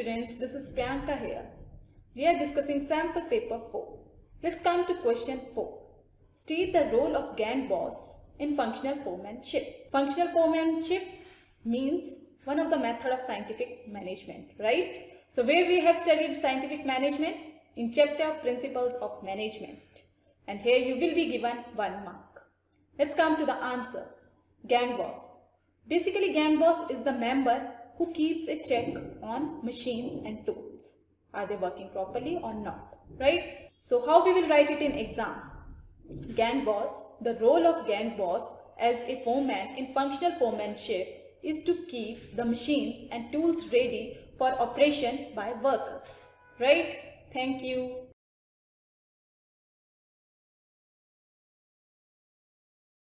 students, this is Priyanka here. We are discussing sample paper 4. Let's come to question 4. State the role of gang boss in functional foremanship. Functional foremanship means one of the method of scientific management, right? So where we have studied scientific management in chapter Principles of Management. And here you will be given 1 mark. Let's come to the answer. Gang boss. Basically, gang boss is the member who keeps a check on machines and tools. Are they working properly or not? Right? So how we will write it in exam? Gang boss. The role of gang boss as a foreman in functional foremanship is to keep the machines and tools ready for operation by workers. Right? Thank you.